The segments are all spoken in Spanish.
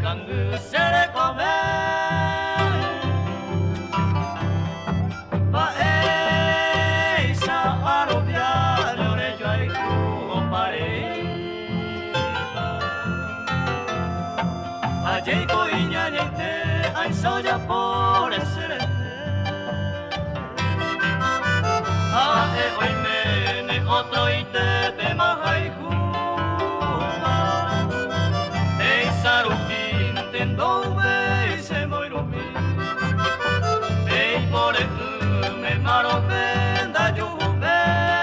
tangu se le come ma esa arobia le yo ai ku pare allí coiña niente ai soya por ser hoy me otro y te mahai ku Sarupin tendo ve se moirumi ei more me maro venda juve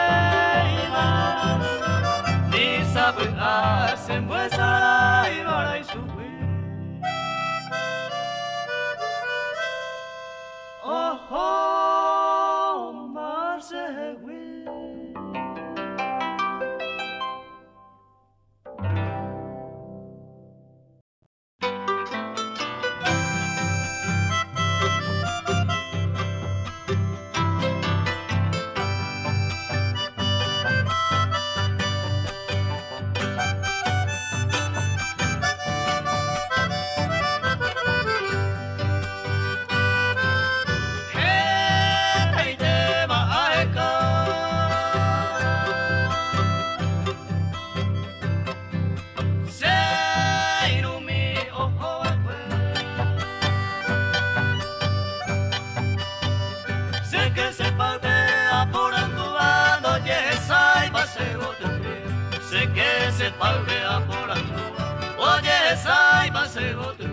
ni sabe se muesa y varai subi oh oh marsewi se palmea por Andúa, oye, saiba se gote.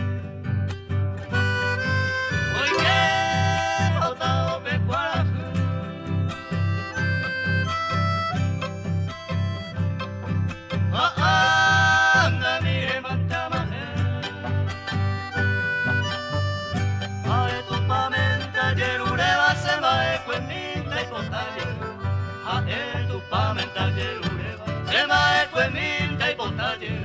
Hoy que otao me cuaraje, anda mire mantamaje, ae tu pamenta yerureva se va equemita y potaje, ae tu pamenta yerureva. Se va e quemilta y botalle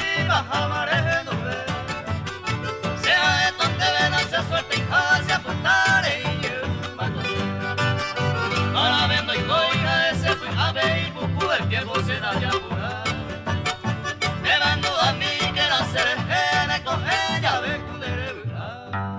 arriba jamás nube. Sea de donde ven se suelta y hacia portare y el mato. Ahora vendo y coiga ese fui a ver y bucu el tiempo se da ya pura. Me mando a mí que la serejene con ella ve cundere bura.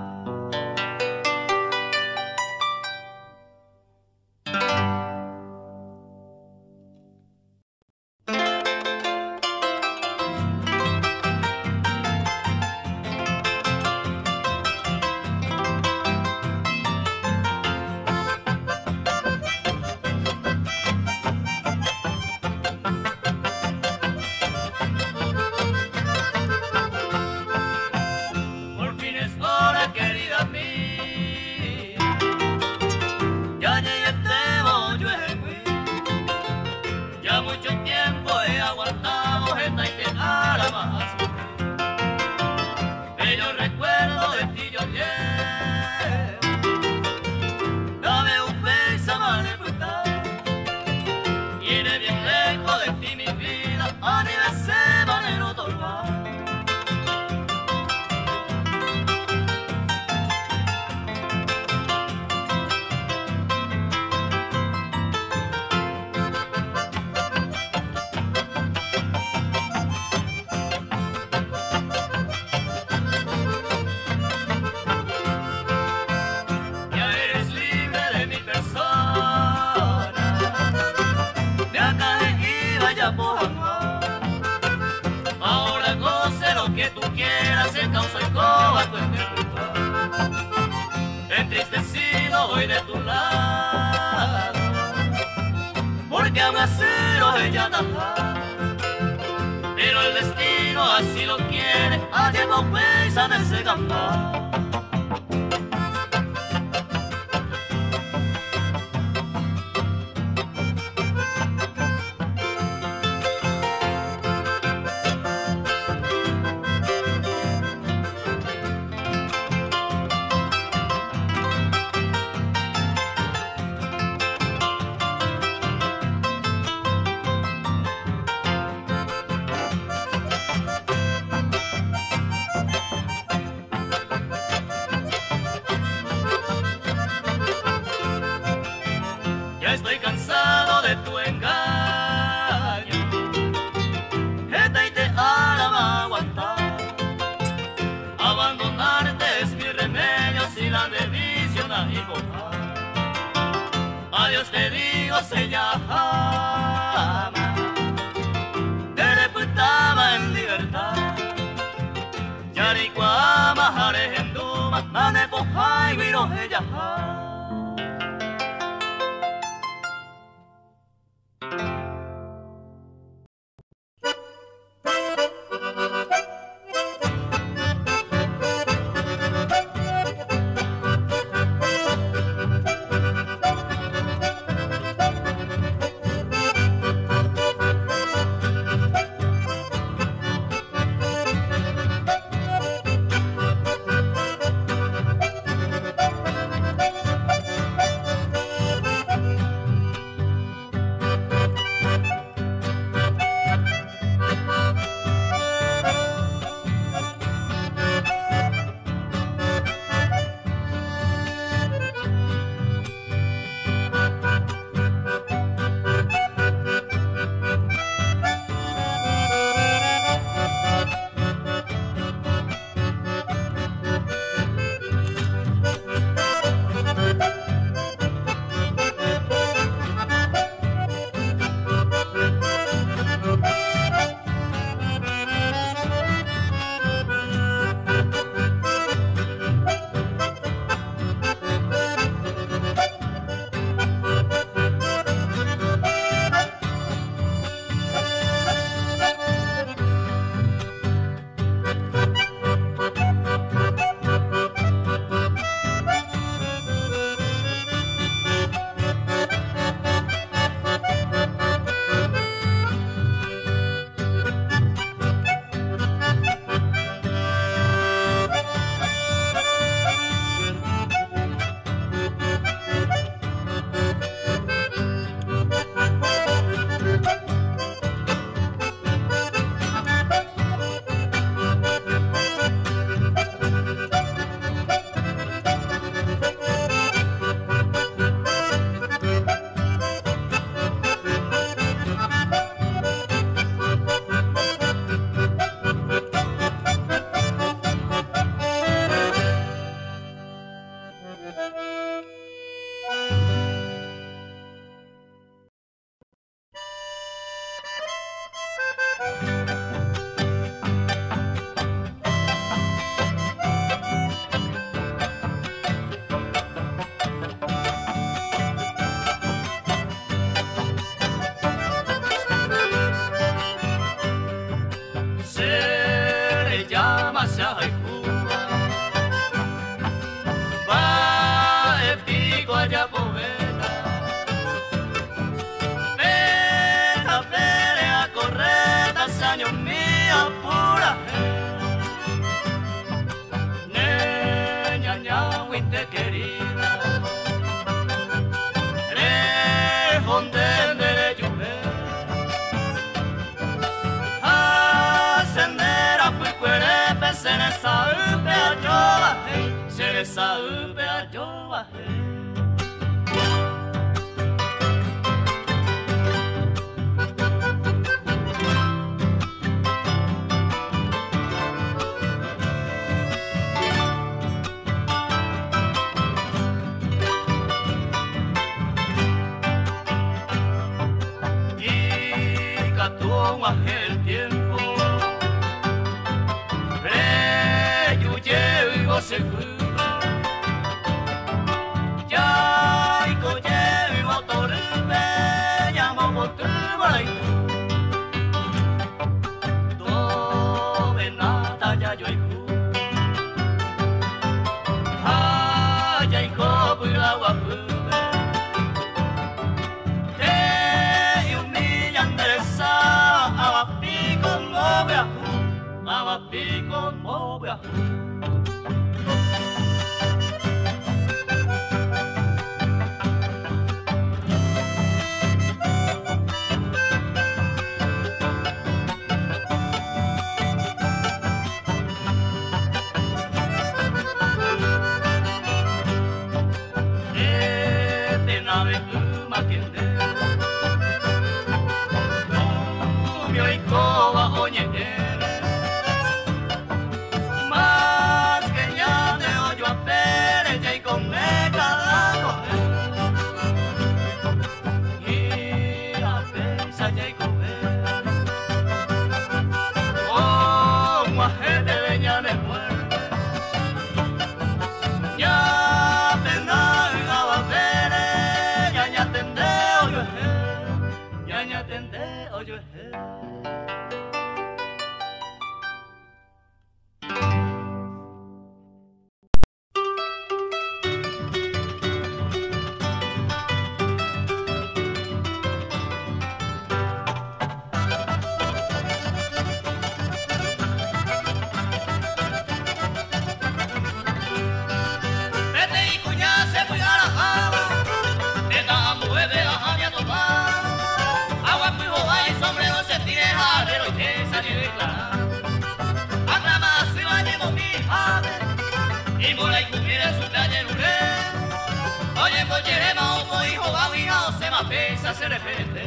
Ahora goce lo que tú quieras, el caos y cobardo en el ritual. Entristecido voy de tu lado, porque aún así lo ella da. Pero el destino así lo quiere, a llevar huesa en ese gambá. Estoy cansado de tu engaño, esta y te hará aguantar. Abandonarte es mi remedio si la división a invocar. Adiós te digo, se llama, te reputaba en libertad. Yaricuama, Jarehenduma, Manepoja y Virojeyaja. se le sabe a yo, se le sabe a yo. El tiempo Reyuye se fue ya y coye y motor me llamó por tu marido do nada ya yo iku ya iku pura guapu pico mobia de nave pluma quien yo y coba oye se repente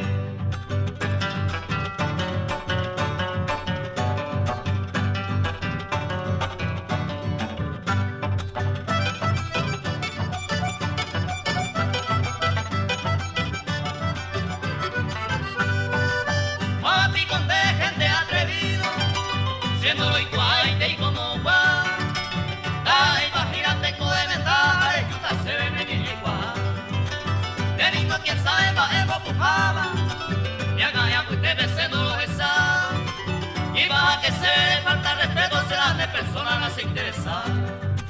papi con de gente atrevido siéndolo y cuaite y como guau imagínate coge ventaja y se ven en el igual teniendo quien sabe va pujaba y haga ya que usted besando los esa y baja que se le falta respeto serán de personas no se interesan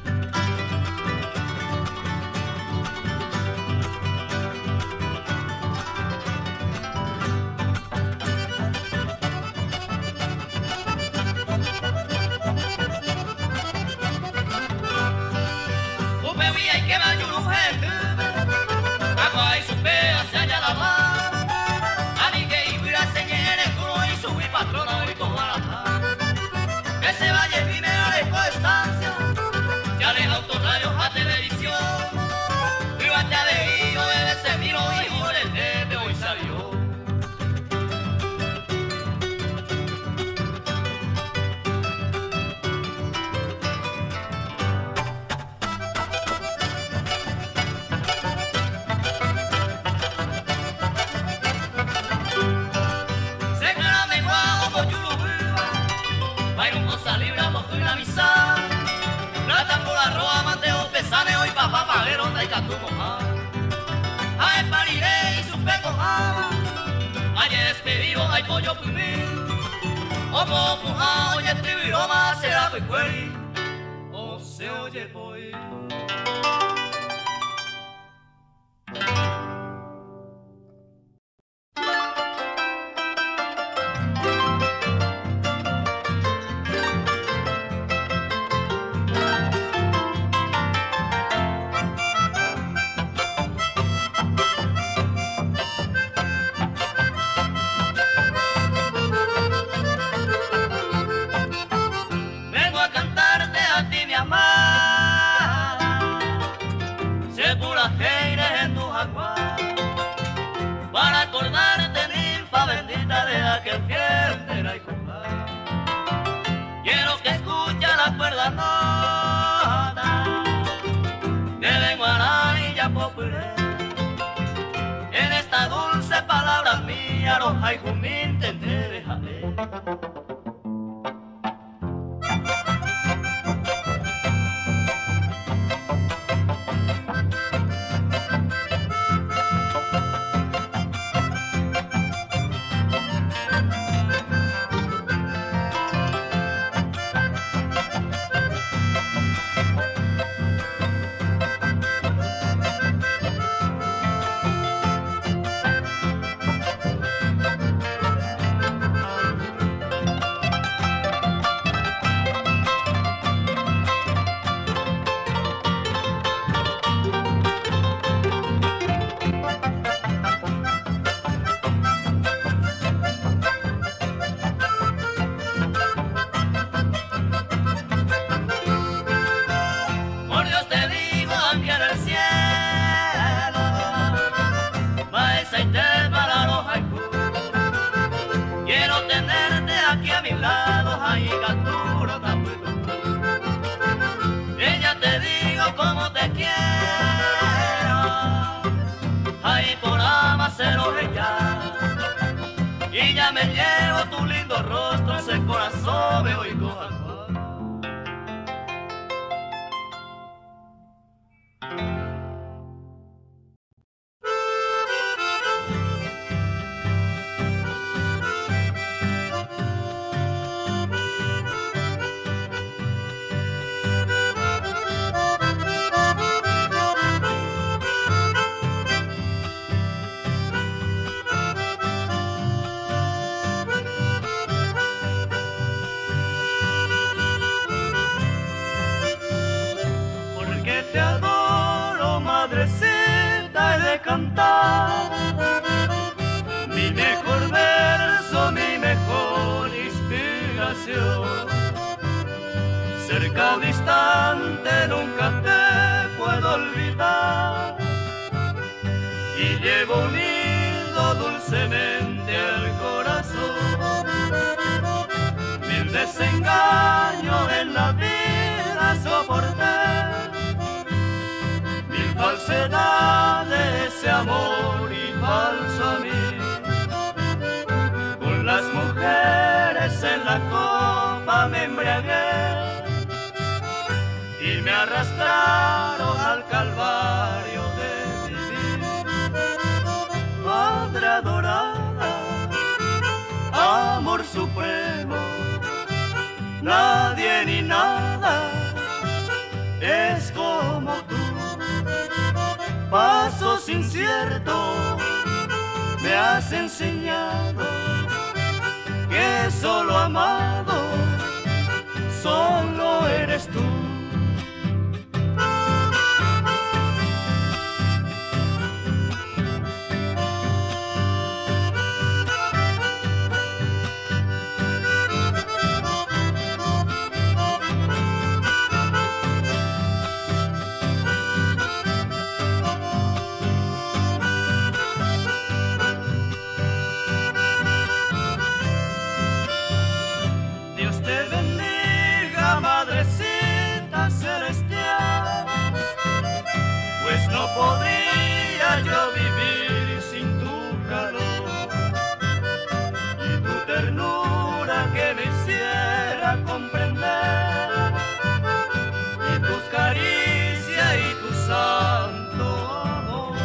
que se vaya el dinero de constancia ya le autorrayos a televisión y vaya de hijo de ese miro hijo del de hoy salió hay pollo pumí, como puja, oye, este viroma será pecueri, o se oye poi. Vengo a cantar los haiku mintendere jale. Ella te digo como te quiero, ahí por Amacero ella, y ya me llevo tu lindo rostro en ese corazón me oigo jaguar. Te adoro, madrecita, he de cantar mi mejor verso, mi mejor inspiración. Cerca o distante nunca te puedo olvidar, y llevo unido dulcemente al corazón. Mil desengaños en la vida soporté, falsedad de ese amor y falso a mí. Con las mujeres en la copa me embriagué y me arrastraron al calvario de vivir. Madre adorada, amor supremo, nadie ni nada es como tú. Pasos inciertos me has enseñado que solo amado solo eres tú. No podría yo vivir sin tu calor y tu ternura que me hiciera comprender, y tus caricias y tu santo amor.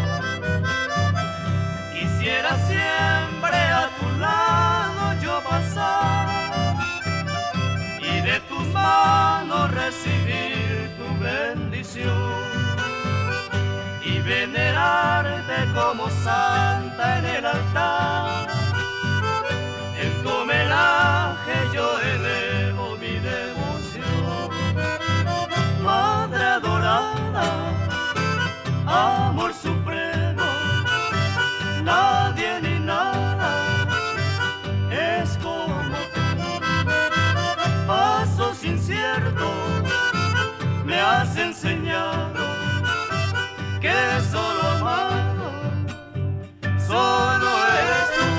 Quisiera siempre a tu lado yo pasar y de tus manos recibir tu bendición, y venerarte como santa en el altar. En tu homenaje yo elevo mi devoción. Madre adorada, amor supremo, nadie ni nada es como tú. Pasos inciertos me has enseñado que solo amado, solo eres tú.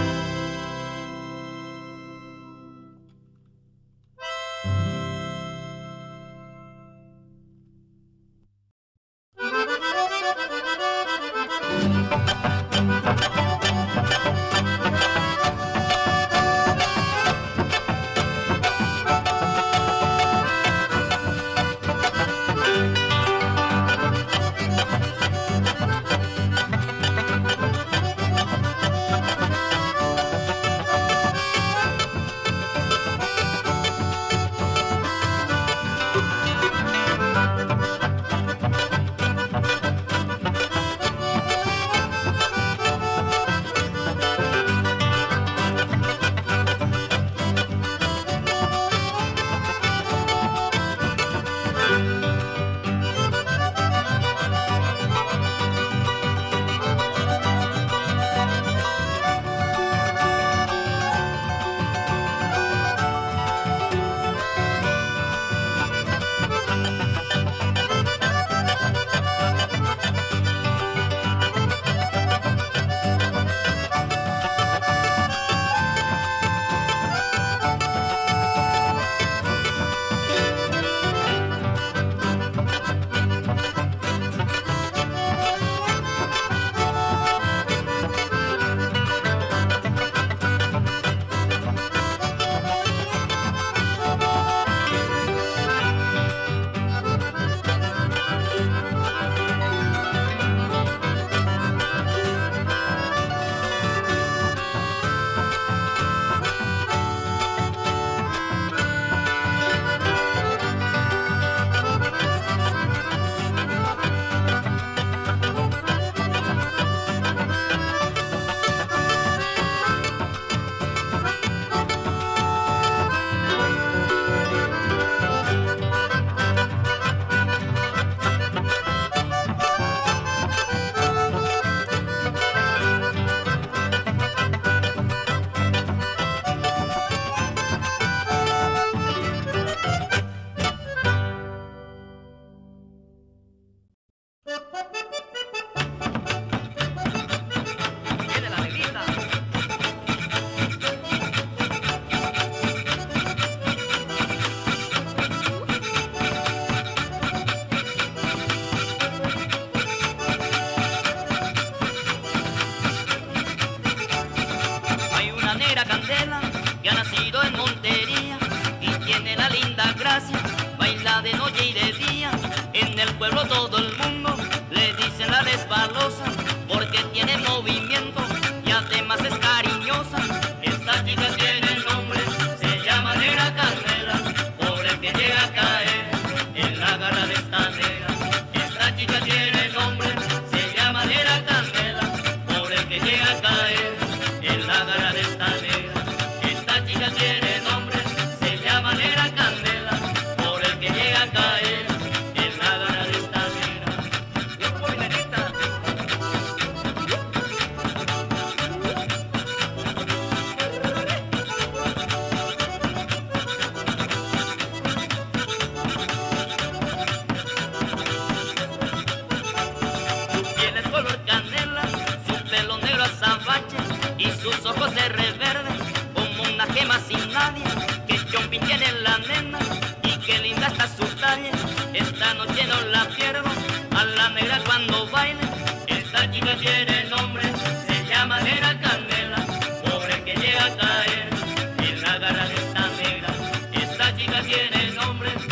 anda de noche y de día, en el pueblo todo el mundo le dicen la resbalosa, porque tiene movimiento y además es cariñosa. Esta chica tiene nombre, se llama Negra Candela, por el que llega a caer en la garra de esta negra. Esta chica tiene nombre, se llama Negra Candela, por el que llega a caer en la garra de esta negra. Esta chica tiene nombre, se llama Negra Candela, por el que llega a caer en la garra de esta negra. Yo voy, negrita. Su piel es color canela, su pelo negro azabache y sus ojos de reverde como una gema sin nadie. Que chompín tiene la nena y qué linda está su talle. Esta noche no la pierdo a la negra cuando baile. Esta chica tiene nombre, se llama Negra Candela, por el que llega a caer en la garra de esta negra. Esta chica tiene nombre,